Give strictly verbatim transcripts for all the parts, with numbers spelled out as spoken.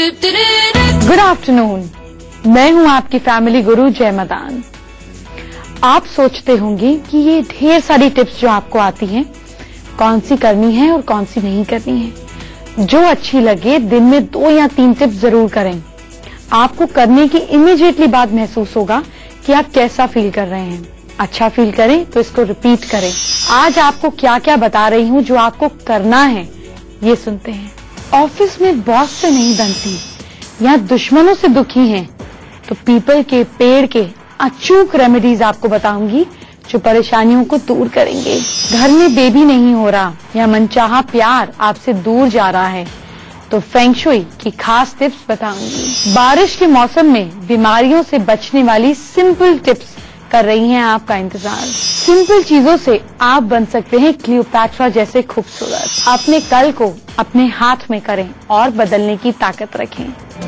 Good afternoon, मैं हूं आपकी फैमिली गुरु जय मदान। आप सोचते होंगे कि ये ढेर सारी टिप्स जो आपको आती हैं कौन सी करनी है और कौन सी नहीं करनी है। जो अच्छी लगे दिन में दो या तीन टिप्स जरूर करें। आपको करने की इमीडिएटली बाद महसूस होगा कि आप कैसा फील कर रहे हैं। अच्छा फील करें तो इसको रिपीट करें। आज आपको क्या क्या बता रही हूं जो आपको करना है, ये सुनते हैं। ऑफिस में बॉस से नहीं बनती या दुश्मनों से दुखी हैं तो पीपल के पेड़ के अचूक रेमेडीज आपको बताऊंगी जो परेशानियों को दूर करेंगे। घर में बेबी नहीं हो रहा या मनचाहा प्यार आपसे दूर जा रहा है तो फेंग शुई की खास टिप्स बताऊंगी। बारिश के मौसम में बीमारियों से बचने वाली सिंपल टिप्स कर रही हैं आपका इंतजार। सिंपल चीजों से आप बन सकते हैं क्लियोपैट्रा जैसे खूबसूरत। अपने कल को अपने हाथ में करें और बदलने की ताकत रखें।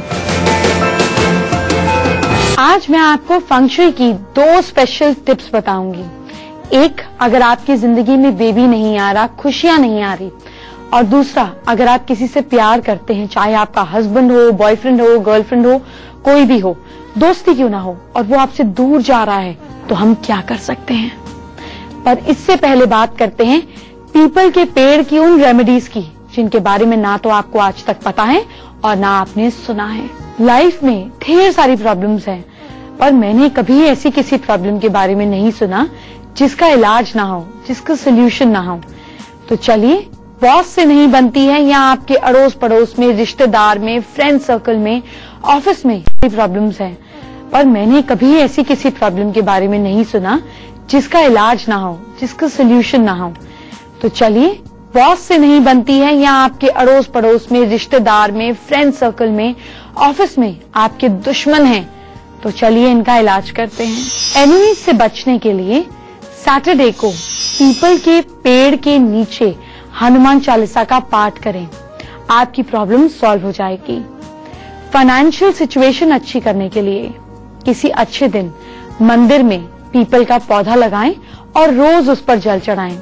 आज मैं आपको फेंग शुई की दो स्पेशल टिप्स बताऊंगी। एक, अगर आपकी जिंदगी में बेबी नहीं आ रहा, खुशियां नहीं आ रही, और दूसरा, अगर आप किसी से प्यार करते हैं, चाहे आपका हस्बैंड हो, बॉयफ्रेंड हो, गर्लफ्रेंड हो, कोई भी हो, दोस्ती क्यों ना हो, और वो आपसे दूर जा रहा है तो हम क्या कर सकते हैं। पर इससे पहले बात करते हैं पीपल के पेड़ की उन रेमेडीज की जिनके बारे में ना तो आपको आज तक पता है और ना आपने सुना है। लाइफ में ढेर सारी प्रॉब्लम्स हैं, पर मैंने कभी ऐसी किसी प्रॉब्लम के बारे में नहीं सुना जिसका इलाज ना हो, जिसका सोल्यूशन ना हो। तो चलिए, बॉस से नहीं बनती है या आपके अड़ोस पड़ोस में, रिश्तेदार में, फ्रेंड सर्कल में, ऑफिस में प्रॉब्लम्स हैं, पर मैंने कभी ऐसी किसी प्रॉब्लम के बारे में नहीं सुना जिसका इलाज ना हो, जिसका सोल्यूशन ना हो। तो चलिए, बॉस से नहीं बनती है या आपके अड़ोस पड़ोस में, रिश्तेदार में, फ्रेंड सर्कल में, ऑफिस में आपके दुश्मन हैं, तो चलिए इनका इलाज करते हैं। एनिमीज से बचने के लिए सैटरडे को पीपल के पेड़ के नीचे हनुमान चालीसा का पाठ करें। आपकी प्रॉब्लम सॉल्व हो जाएगी। फाइनेंशियल सिचुएशन अच्छी करने के लिए किसी अच्छे दिन मंदिर में पीपल का पौधा लगाएं और रोज उस पर जल चढ़ाएं।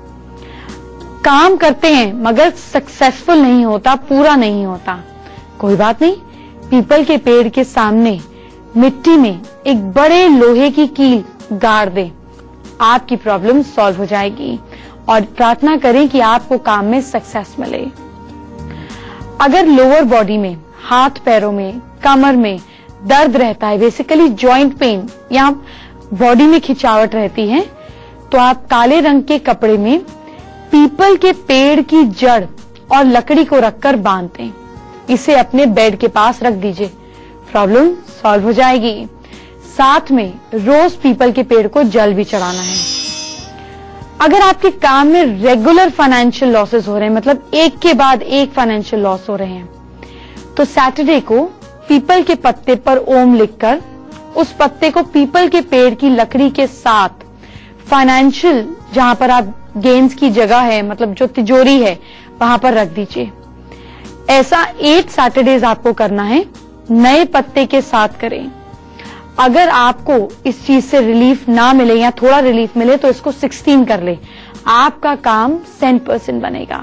काम करते हैं मगर सक्सेसफुल नहीं होता, पूरा नहीं होता, कोई बात नहीं, पीपल के पेड़ के सामने मिट्टी में एक बड़े लोहे की कील गाड़ दें। आपकी प्रॉब्लम सॉल्व हो जाएगी और प्रार्थना करें कि आपको काम में सक्सेस मिले। अगर लोअर बॉडी में, हाथ पैरों में, कमर में दर्द रहता है, बेसिकली जॉइंट पेन या बॉडी में खिंचावट रहती है, तो आप काले रंग के कपड़े में पीपल के पेड़ की जड़ और लकड़ी को रखकर बांधते हैं। इसे अपने बेड के पास रख दीजिए, प्रॉब्लम सॉल्व हो जाएगी। साथ में रोज पीपल के पेड़ को जल भी चढ़ाना है। अगर आपके काम में रेगुलर फाइनेंशियल लॉसेस हो रहे हैं, मतलब एक के बाद एक फाइनेंशियल लॉस हो रहे हैं, तो सैटरडे को पीपल के पत्ते पर ओम लिखकर उस पत्ते को पीपल के पेड़ की लकड़ी के साथ फाइनेंशियल, जहां पर आप गेन्स की जगह है, मतलब जो तिजोरी है, वहां पर रख दीजिए। ऐसा एट सैटरडेज आपको करना है। नए पत्ते के साथ करें। अगर आपको इस चीज से रिलीफ ना मिले या थोड़ा रिलीफ मिले तो इसको सिक्सटीन कर ले। आपका काम सेंट परसेंट बनेगा।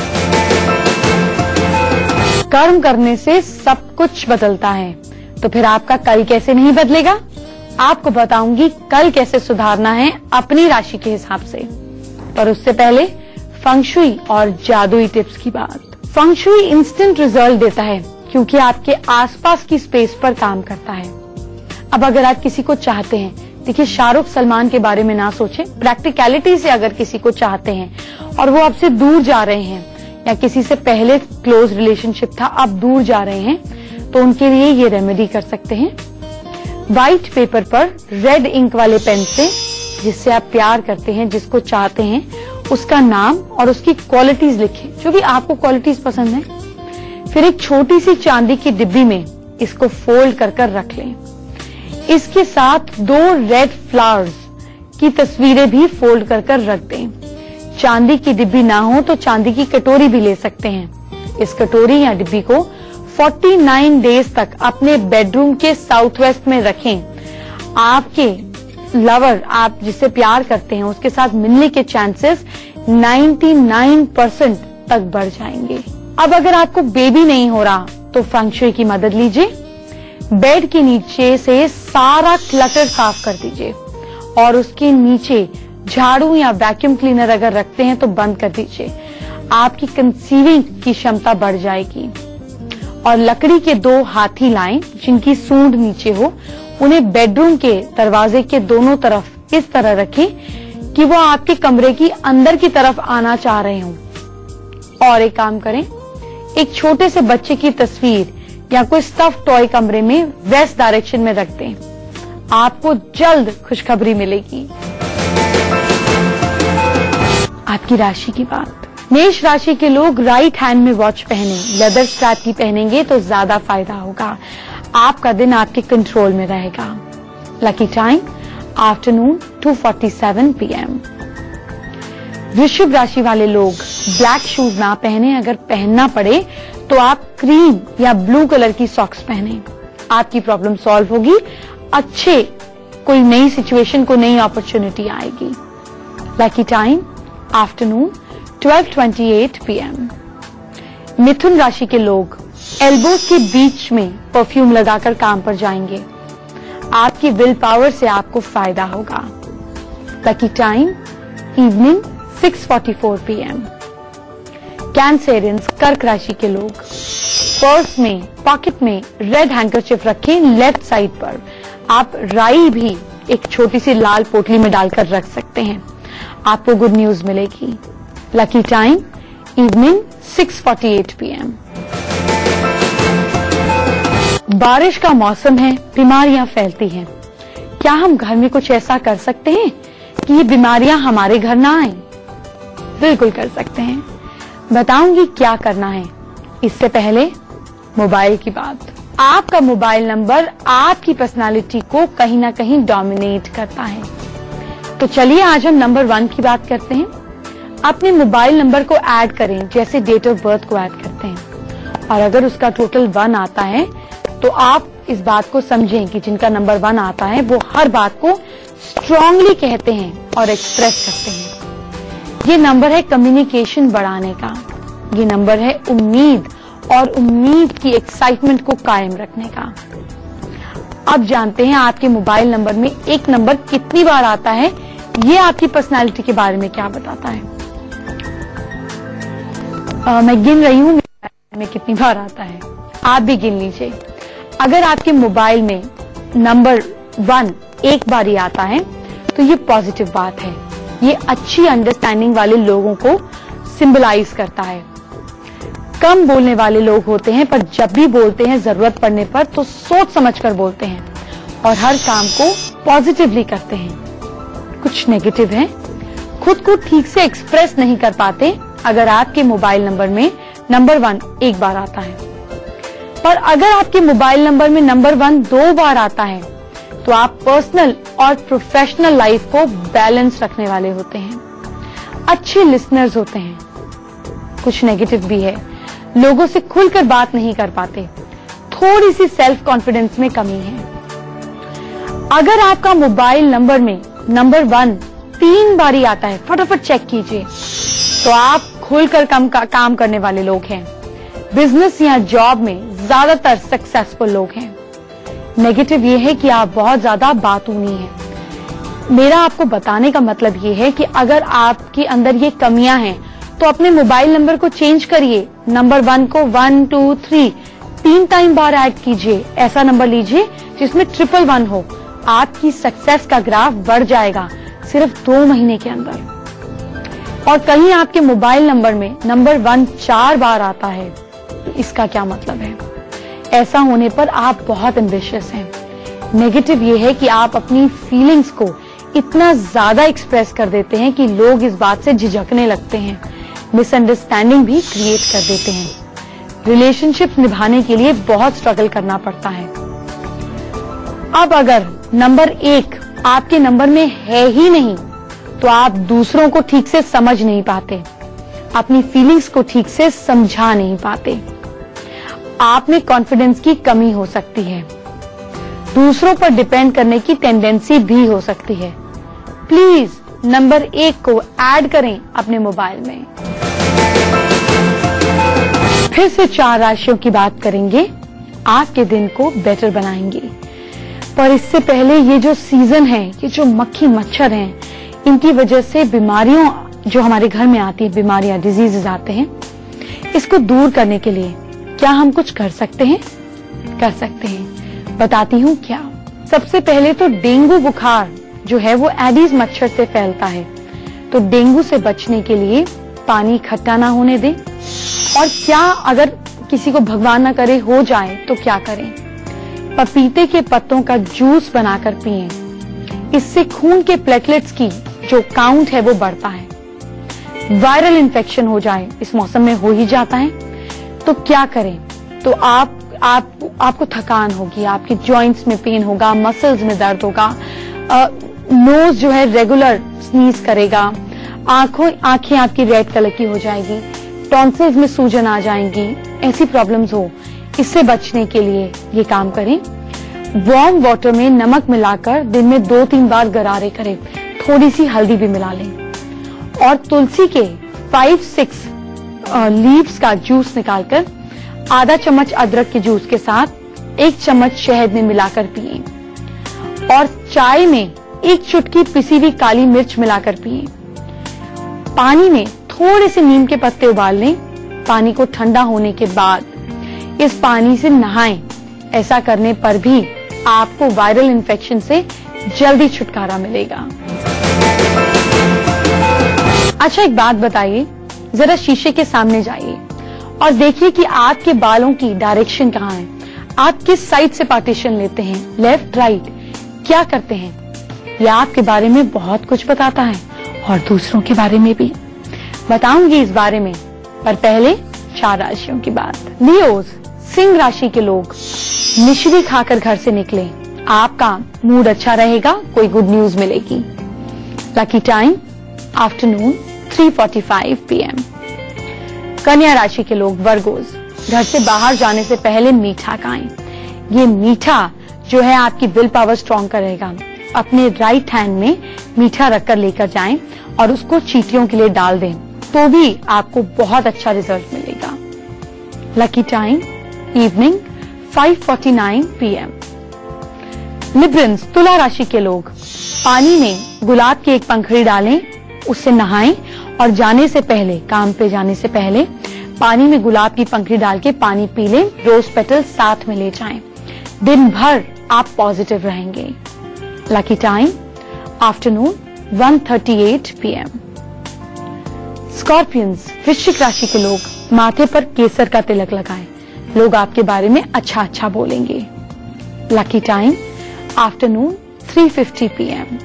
कर्म करने से सब कुछ बदलता है, तो फिर आपका कल कैसे नहीं बदलेगा? आपको बताऊंगी कल कैसे सुधारना है अपनी राशि के हिसाब से। पर उससे पहले फेंग शुई और जादुई टिप्स की बात। फेंग शुई इंस्टेंट रिजल्ट देता है क्योंकि आपके आसपास की स्पेस पर काम करता है। अब अगर आप किसी को चाहते हैं, देखिए शाहरुख सलमान के बारे में ना सोचें, प्रैक्टिकलिटी से अगर किसी को चाहते हैं और वो आपसे दूर जा रहे हैं या किसी से पहले क्लोज रिलेशनशिप था, अब दूर जा रहे हैं, तो उनके लिए ये रेमेडी कर सकते हैं। व्हाइट पेपर पर रेड इंक वाले पेन से, जिससे आप प्यार करते हैं, जिसको चाहते हैं, उसका नाम और उसकी क्वालिटीज लिखें, जो भी आपको क्वालिटीज पसंद है। फिर एक छोटी सी चांदी की डिब्बी में इसको फोल्ड कर कर रख लें। इसके साथ दो रेड फ्लावर्स की तस्वीरें भी फोल्ड कर कर रख दें। चांदी की डिब्बी ना हो तो चांदी की कटोरी भी ले सकते हैं। इस कटोरी या डिब्बी को उनचास डेज तक अपने बेडरूम के साउथ वेस्ट में रखें। आपके लवर, आप जिससे प्यार करते हैं, उसके साथ मिलने के चांसेस निन्यानवे परसेंट तक बढ़ जाएंगे। अब अगर आपको बेबी नहीं हो रहा तो फेंग शुई की मदद लीजिए। बेड के नीचे से सारा क्लटर साफ कर दीजिए और उसके नीचे झाड़ू या वैक्यूम क्लीनर अगर रखते हैं तो बंद कर दीजिए। आपकी कंसीविंग की क्षमता बढ़ जाएगी। और लकड़ी के दो हाथी लाएं जिनकी सूंड नीचे हो, उन्हें बेडरूम के दरवाजे के दोनों तरफ इस तरह रखें कि वो आपके कमरे की अंदर की तरफ आना चाह रहे हों। और एक काम करें, एक छोटे से बच्चे की तस्वीर या कोई स्टफ टॉय कमरे में वेस्ट डायरेक्शन में रख दें। आपको जल्द खुशखबरी मिलेगी। आपकी राशि की बात। मेष राशि के लोग राइट हैंड में वॉच पहने, लेदर स्ट्रैप की पहनेंगे तो ज्यादा फायदा होगा। आपका दिन आपके कंट्रोल में रहेगा। Lucky time afternoon two forty seven P M. वृषभ राशि वाले लोग ब्लैक शूज ना पहने, अगर पहनना पड़े तो आप क्रीम या ब्लू कलर की सॉक्स पहने। आपकी प्रॉब्लम सॉल्व होगी। अच्छे कोई नई सिचुएशन को नई अपॉर्चुनिटी आएगी। Lucky time afternoon twelve twenty eight P M. मिथुन राशि के लोग एल्बोज के बीच में परफ्यूम लगाकर काम पर जाएंगे। आपकी विल पावर से आपको फायदा होगा। Lucky time evening six forty four P M. Cancerians कर्क राशि के लोग पर्स में, पॉकेट में रेड हैंकरचिफ रखें लेफ्ट साइड पर। आप राई भी एक छोटी सी लाल पोटली में डालकर रख सकते हैं। आपको गुड न्यूज मिलेगी। Lucky time evening six forty eight P M. बारिश का मौसम है, बीमारियां फैलती हैं। क्या हम घर में कुछ ऐसा कर सकते हैं कि ये बीमारियां हमारे घर ना आए? बिल्कुल कर सकते हैं। बताऊंगी क्या करना है। इससे पहले मोबाइल की बात। आपका मोबाइल नंबर आपकी पर्सनालिटी को कहीं ना कहीं डोमिनेट करता है। तो चलिए आज हम नंबर वन की बात करते हैं। अपने मोबाइल नंबर को ऐड करें जैसे डेट ऑफ बर्थ को ऐड करते हैं। और अगर उसका टोटल वन आता है तो आप इस बात को समझें कि जिनका नंबर वन आता है वो हर बात को स्ट्रांगली कहते हैं और एक्सप्रेस करते हैं। ये नंबर है कम्युनिकेशन बढ़ाने का। ये नंबर है उम्मीद और उम्मीद की एक्साइटमेंट को कायम रखने का। अब जानते हैं आपके मोबाइल नंबर में एक नंबर कितनी बार आता है। ये आपकी पर्सनालिटी के बारे में क्या बताता है। आ, मैं गिन रही हूं में कितनी बार आता है। आप भी गिन लीजिए। अगर आपके मोबाइल में नंबर वन एक बार ही आता है तो ये पॉजिटिव बात है। ये अच्छी अंडरस्टैंडिंग वाले लोगों को सिंबलाइज करता है। कम बोलने वाले लोग होते हैं पर जब भी बोलते हैं जरूरत पड़ने पर तो सोच समझकर बोलते हैं और हर काम को पॉजिटिवली करते हैं। कुछ नेगेटिव है, खुद को ठीक से एक्सप्रेस नहीं कर पाते। अगर आपके मोबाइल नंबर में नंबर वन एक बार आता है, पर अगर आपके मोबाइल नंबर में नंबर वन दो बार आता है तो आप पर्सनल और प्रोफेशनल लाइफ को बैलेंस रखने वाले होते हैं। अच्छे लिसनर्स होते हैं। कुछ नेगेटिव भी है, लोगों से खुलकर बात नहीं कर पाते। थोड़ी सी सेल्फ कॉन्फिडेंस में कमी है। अगर आपका मोबाइल नंबर में नंबर वन तीन बार ही आता है, फटाफट चेक कीजिए, तो आप खुलकर कम का, काम करने वाले लोग हैं। बिजनेस या जॉब में ज्यादातर सक्सेसफुल लोग हैं। नेगेटिव ये है कि आप बहुत ज्यादा बातूनी हैं। मेरा आपको बताने का मतलब ये है कि अगर आपके अंदर ये कमियां हैं तो अपने मोबाइल नंबर को चेंज करिए। नंबर वन को वन टू थ्री तीन टाइम बार ऐड कीजिए। ऐसा नंबर लीजिए जिसमें ट्रिपल वन हो। आपकी सक्सेस का ग्राफ बढ़ जाएगा सिर्फ दो महीने के अंदर। और कहीं आपके मोबाइल नंबर में नंबर वन चार बार आता है, इसका क्या मतलब है? ऐसा होने पर आप बहुत एम्बिशियस हैं। नेगेटिव ये है कि आप अपनी फीलिंग्स को इतना ज्यादा एक्सप्रेस कर देते हैं कि लोग इस बात से झिझकने लगते हैं, मिसअंडरस्टैंडिंग भी क्रिएट कर देते हैं। रिलेशनशिप निभाने के लिए बहुत स्ट्रगल करना पड़ता है। अब अगर नंबर एक आपके नंबर में है ही नहीं तो आप दूसरों को ठीक से समझ नहीं पाते, अपनी फीलिंग्स को ठीक से समझा नहीं पाते। आप में कॉन्फिडेंस की कमी हो सकती है। दूसरों पर डिपेंड करने की टेंडेंसी भी हो सकती है। प्लीज नंबर एक को ऐड करें अपने मोबाइल में। फिर से चार राशियों की बात करेंगे, आज के दिन को बेटर बनाएंगे। पर इससे पहले ये जो सीजन है, ये जो मक्खी मच्छर हैं, इनकी वजह से बीमारियों जो हमारे घर में आती है, बीमारियां, डिजीजेस आते हैं, इसको दूर करने के लिए क्या हम कुछ कर सकते हैं? कर सकते हैं, बताती हूँ क्या। सबसे पहले तो डेंगू बुखार जो है वो एडीज मच्छर से फैलता है, तो डेंगू से बचने के लिए पानी इकट्ठा ना होने दें। और क्या अगर किसी को भगवान ना करे हो जाए तो क्या करें? पपीते के पत्तों का जूस बनाकर पिएं। इससे खून के प्लेटलेट्स की जो काउंट है वो बढ़ता है। वायरल इन्फेक्शन हो जाए, इस मौसम में हो ही जाता है, तो क्या करें? तो आप आप आपको थकान होगी, आपके जॉइंट्स में पेन होगा, मसल्स में दर्द होगा, नोज जो है रेगुलर स्नीज करेगा, आंखों आंखें आपकी रेड कलर की हो जाएगी, टॉन्सिल्स में सूजन आ जाएंगी, ऐसी प्रॉब्लम्स हो। इससे बचने के लिए ये काम करें, वार्म वाटर में नमक मिलाकर दिन में दो तीन बार गरारे करें, थोड़ी सी हल्दी भी मिला लें, और तुलसी के फाइव सिक्स लीव्स का जूस निकालकर आधा चम्मच अदरक के जूस के साथ एक चम्मच शहद में मिलाकर पिएं, और चाय में एक चुटकी पिसी हुई काली मिर्च मिलाकर पिएं। पानी में थोड़े से नीम के पत्ते उबाल लें, पानी को ठंडा होने के बाद इस पानी से नहाएं। ऐसा करने पर भी आपको वायरल इन्फेक्शन से जल्दी छुटकारा मिलेगा। अच्छा, एक बात बताइए, जरा शीशे के सामने जाइए और देखिए कि आपके बालों की डायरेक्शन कहाँ है। आप किस साइड से पार्टीशन लेते हैं, लेफ्ट राइट, क्या करते हैं? यह आपके बारे में बहुत कुछ बताता है और दूसरों के बारे में भी बताऊंगी इस बारे में। पर पहले चार राशियों की बात। लियोज, सिंह राशि के लोग मिश्री खाकर घर से निकले, आपका मूड अच्छा रहेगा, कोई गुड न्यूज मिलेगी। Lucky time afternoon three forty five P M. कन्या राशि के लोग वर्गोज, घर से बाहर जाने से पहले मीठा खाएं। ये मीठा जो है आपकी विल पावर स्ट्रॉन्ग करेगा। अपने राइट हैंड में मीठा रखकर लेकर जाएं और उसको चींटियों के लिए डाल दें, तो भी आपको बहुत अच्छा रिजल्ट मिलेगा। Lucky time evening five forty nine P M. Librans, तुला राशि के लोग, पानी में गुलाब की एक पंखड़ी डालें, उससे नहाएं और जाने से पहले, काम पे जाने से पहले पानी में गुलाब की पंखड़ी डाल के पानी पी लें, रोज पेटल साथ में ले जाएं। दिन भर आप पॉजिटिव रहेंगे। Lucky time afternoon one thirty eight P M. Scorpions, वृश्चिक राशि के लोग, माथे पर केसर का तिलक लगाएं, लोग आपके बारे में अच्छा अच्छा बोलेंगे। Lucky time afternoon three fifty P M.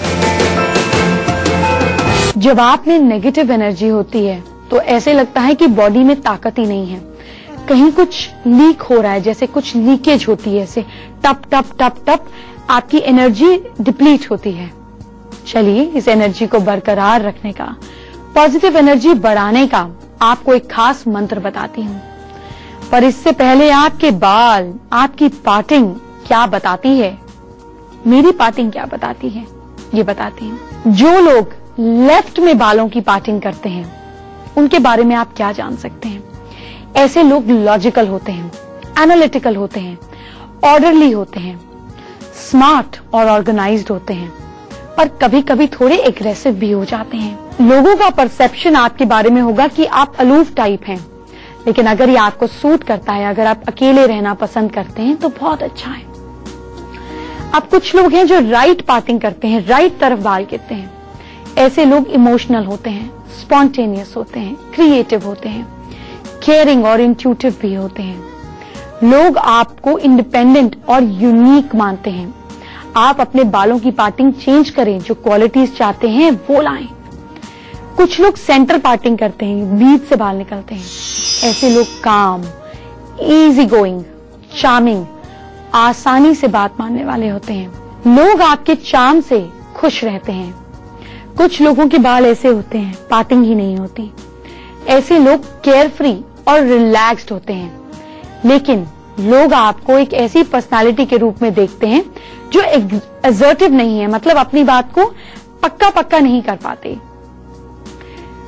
जब आप में नेगेटिव एनर्जी होती है तो ऐसे लगता है कि बॉडी में ताकत ही नहीं है, कहीं कुछ लीक हो रहा है, जैसे कुछ लीकेज होती है, ऐसे टप टप टप टप आपकी एनर्जी डिप्लीट होती है। चलिए, इस एनर्जी को बरकरार रखने का, पॉजिटिव एनर्जी बढ़ाने का आपको एक खास मंत्र बताती हूँ। पर इससे पहले आपके बाल, आपकी पार्टिंग क्या बताती है, मेरी पार्टिंग क्या बताती है, ये बताती हूँ। जो लोग लेफ्ट में बालों की पार्टिंग करते हैं उनके बारे में आप क्या जान सकते हैं? ऐसे लोग लॉजिकल होते हैं, एनालिटिकल होते हैं, ऑर्डरली होते हैं, स्मार्ट और ऑर्गेनाइज्ड होते हैं, पर कभी कभी थोड़े एग्रेसिव भी हो जाते हैं। लोगों का परसेप्शन आपके बारे में होगा कि आप अलूफ टाइप हैं, लेकिन अगर ये आपको सूट करता है, अगर आप अकेले रहना पसंद करते हैं तो बहुत अच्छा है। अब कुछ लोग हैं जो राइट पार्टिंग करते हैं, राइट तरफ बाल गिरते हैं। ऐसे लोग इमोशनल होते हैं, स्पॉन्टेनियस होते हैं, क्रिएटिव होते हैं, केयरिंग और इंट्यूटिव भी होते हैं। लोग आपको इंडिपेंडेंट और यूनिक मानते हैं। आप अपने बालों की पार्टिंग चेंज करें, जो क्वालिटीज चाहते हैं वो लाएं। कुछ लोग सेंटर पार्टिंग करते हैं, बीच से बाल निकलते हैं। ऐसे लोग काम, इजी गोइंग, चार्मिंग, आसानी से बात मानने वाले होते हैं। लोग आपके चार्म से खुश रहते हैं। कुछ लोगों के बाल ऐसे होते हैं, पार्टिंग ही नहीं होती। ऐसे लोग केयरफ्री और रिलैक्स्ड होते हैं, लेकिन लोग आपको एक ऐसी पर्सनालिटी के रूप में देखते हैं जो असर्टिव नहीं है, मतलब अपनी बात को पक्का पक्का नहीं कर पाते।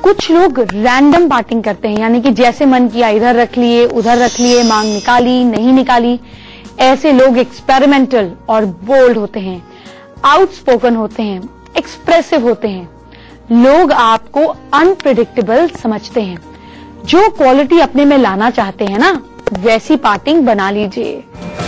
कुछ लोग रैंडम पार्टिंग करते हैं, यानी कि जैसे मन किया इधर रख लिए, उधर रख लिए, मांग निकाली, नहीं निकाली। ऐसे लोग एक्सपेरिमेंटल और बोल्ड होते हैं, आउटस्पोकन होते हैं, एक्सप्रेसिव होते हैं। लोग आपको अनप्रिडिक्टेबल समझते हैं। जो क्वालिटी अपने में लाना चाहते हैं ना, वैसी पार्टिंग बना लीजिए।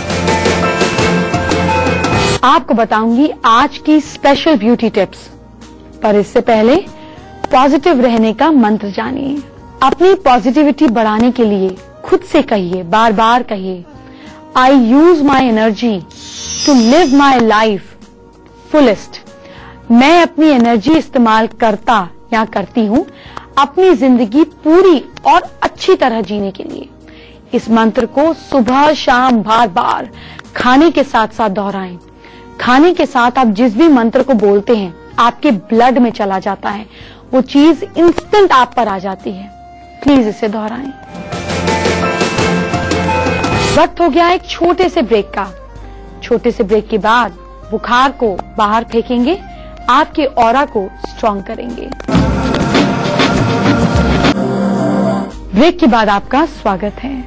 आपको बताऊंगी आज की स्पेशल ब्यूटी टिप्स, पर इससे पहले पॉजिटिव रहने का मंत्र जानिए। अपनी पॉजिटिविटी बढ़ाने के लिए खुद से कहिए, बार बार कहिए, I use my energy to live my life fullest. मैं अपनी एनर्जी इस्तेमाल करता या करती हूं अपनी जिंदगी पूरी और अच्छी तरह जीने के लिए। इस मंत्र को सुबह शाम बार बार खाने के साथ साथ दोहराएं। खाने के साथ आप जिस भी मंत्र को बोलते हैं आपके ब्लड में चला जाता है, वो चीज इंस्टेंट आप पर आ जाती है। प्लीज इसे दोहराएं। वक्त हो गया एक छोटे से ब्रेक का। छोटे से ब्रेक के बाद बुखार को बाहर फेंकेंगे, आपके ऑरा को स्ट्रॉन्ग करेंगे। ब्रेक के बाद आपका स्वागत है।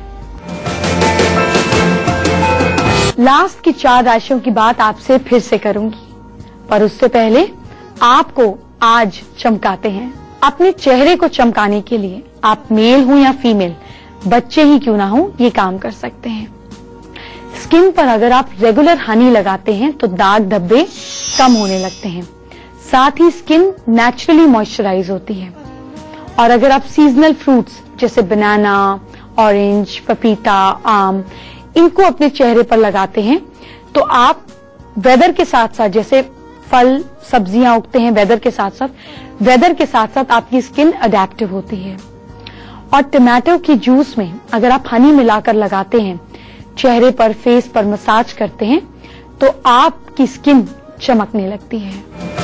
लास्ट की चार राशियों की बात आपसे फिर से करूंगी, पर उससे पहले आपको आज चमकाते हैं। अपने चेहरे को चमकाने के लिए आप मेल हो या फीमेल, बच्चे ही क्यों ना हो, ये काम कर सकते हैं। स्किन पर अगर आप रेगुलर हनी लगाते हैं तो दाग धब्बे कम होने लगते हैं, साथ ही स्किन नेचुरली मॉइस्चराइज होती है। और अगर आप सीजनल फ्रूट्स जैसे बनाना, ऑरेंज, पपीता, आम, इनको अपने चेहरे पर लगाते हैं तो आप वेदर के साथ साथ, जैसे फल सब्जियां उगते हैं वेदर के साथ साथ, वेदर के साथ साथ आपकी स्किन अडेप्टिव होती है। और टमाटो की जूस में अगर आप हनी मिलाकर लगाते हैं, चेहरे पर, फेस पर मसाज करते हैं तो आपकी स्किन चमकने लगती है।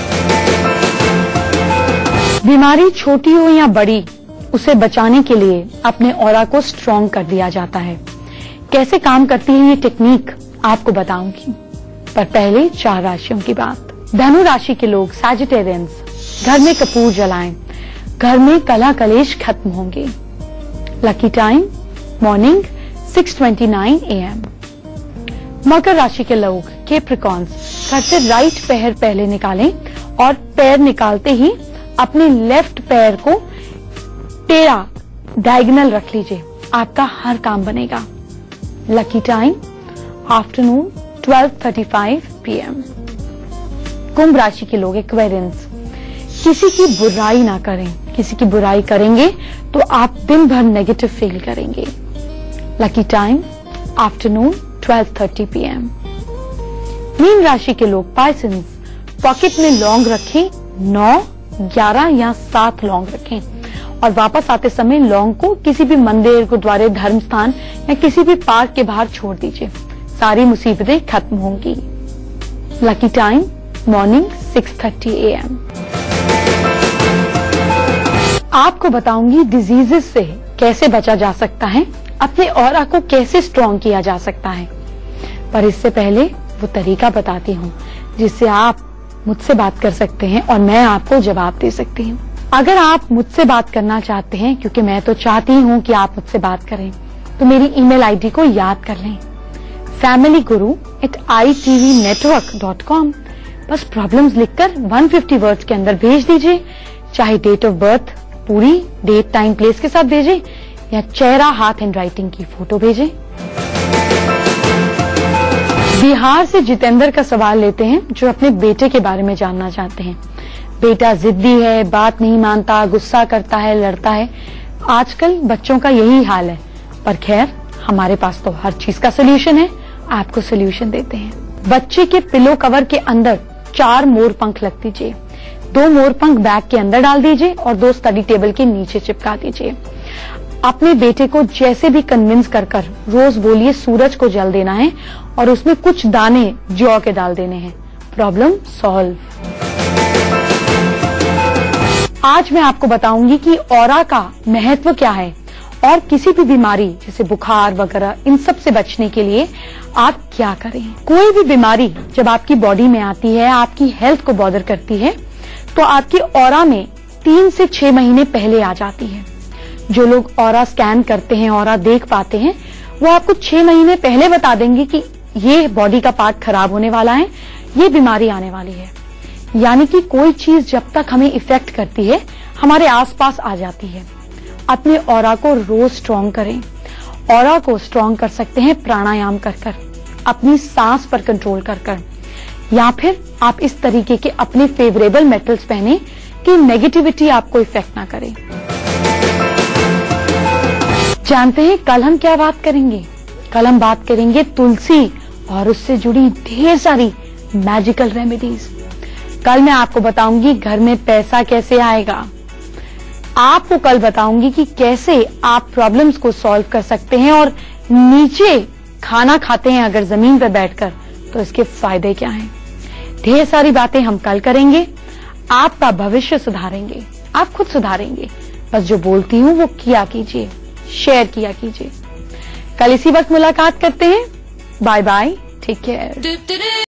बीमारी छोटी हो या बड़ी, उसे बचाने के लिए अपने ऑरा को स्ट्रॉन्ग कर दिया जाता है। कैसे काम करती है ये टेक्निक आपको बताऊंगी, पर पहले चार राशियों की बात। धनु राशि के लोग, सैजिटेरियंस, घर में कपूर जलाएं, घर में कला कलेश खत्म होंगे। Lucky time morning six twenty nine A M. मकर राशि के लोग, कैप्रिकॉन्स, घर से राइट पैर पहले निकालें और पैर निकालते ही अपने लेफ्ट पैर को टेढ़ा डायगोनल रख लीजिए, आपका हर काम बनेगा। Lucky time afternoon twelve thirty five P M. कुंभ राशि के लोग, एक्वेरियंस, किसी की बुराई ना करें, किसी की बुराई करेंगे तो आप दिन भर नेगेटिव फील करेंगे। Lucky time afternoon twelve thirty P M. मीन राशि के लोग, पाइसेंस, पॉकेट में लौंग रखें, नौ, ग्यारह या सात लौंग रखें और वापस आते समय लौंग को किसी भी मंदिर, गुरुद्वारे, धर्म स्थान या किसी भी पार्क के बाहर छोड़ दीजिए, सारी मुसीबतें खत्म होंगी। Lucky time morning six thirty A M. आपको बताऊंगी डिजीजेस से कैसे बचा जा सकता है, अपने ऑरा को कैसे स्ट्रॉन्ग किया जा सकता है, पर इससे पहले वो तरीका बताती हूँ जिससे आप मुझसे बात कर सकते हैं और मैं आपको जवाब दे सकती हूँ। अगर आप मुझसे बात करना चाहते हैं, क्योंकि मैं तो चाहती हूँ कि आप मुझसे बात करें, तो मेरी ईमेल आईडी को याद कर लें, family Guru at I T V network dot com. बस प्रॉब्लम्स लिखकर एक सौ पचास वर्ड्स के अंदर भेज दीजिए, चाहे डेट ऑफ बर्थ पूरी डेट टाइम प्लेस के साथ भेजें या चेहरा हाथ हैंड राइटिंग की फोटो भेजें। बिहार से जितेंद्र का सवाल लेते हैं जो अपने बेटे के बारे में जानना चाहते हैं। बेटा जिद्दी है, बात नहीं मानता, गुस्सा करता है, लड़ता है। आजकल बच्चों का यही हाल है, पर खैर हमारे पास तो हर चीज का सोल्यूशन है, आपको सोल्यूशन देते हैं। बच्चे के पिलो कवर के अंदर चार मोर पंख लग दीजिए, दो मोर पंख बैग के अंदर डाल दीजिए और दो स्टडी टेबल के नीचे चिपका दीजिए। अपने बेटे को जैसे भी कन्विंस कर कर रोज बोलिए सूरज को जल देना है और उसमें कुछ दाने जौ के डाल देने हैं, प्रॉब्लम सॉल्व। आज मैं आपको बताऊंगी कि ऑरा का महत्व क्या है और किसी भी बीमारी जैसे बुखार वगैरह इन सब से बचने के लिए आप क्या करें। कोई भी बीमारी जब आपकी बॉडी में आती है, आपकी हेल्थ को बॉदर करती है, तो आपकी ऑरा में तीन से छह महीने पहले आ जाती है। जो लोग ऑरा स्कैन करते हैं, ऑरा देख पाते हैं, वो आपको छह महीने पहले बता देंगे कि ये बॉडी का पार्ट खराब होने वाला है, ये बीमारी आने वाली है। यानी कि कोई चीज जब तक हमें इफेक्ट करती है हमारे आसपास आ जाती है। अपने ऑरा को रोज स्ट्रॉन्ग करें। ऑरा को स्ट्रॉन्ग कर सकते हैं प्राणायाम कर कर, अपनी सांस पर कंट्रोल कर कर, या फिर आप इस तरीके के अपने फेवरेबल मेटल्स पहने कि नेगेटिविटी आपको इफेक्ट ना करे। जानते हैं कल हम क्या बात करेंगे? कल हम बात करेंगे तुलसी और उससे जुड़ी ढेर सारी मैजिकल रेमेडीज। कल मैं आपको बताऊंगी घर में पैसा कैसे आएगा। आपको कल बताऊंगी कि कैसे आप प्रॉब्लम्स को सॉल्व कर सकते हैं, और नीचे खाना खाते हैं अगर जमीन पर बैठकर तो इसके फायदे क्या हैं। ढेर सारी बातें हम कल करेंगे। आपका भविष्य सुधारेंगे, आप खुद सुधारेंगे। बस जो बोलती हूं वो किया कीजिए, शेयर किया कीजिए। कल इसी वक्त मुलाकात करते हैं। Bye bye, take care.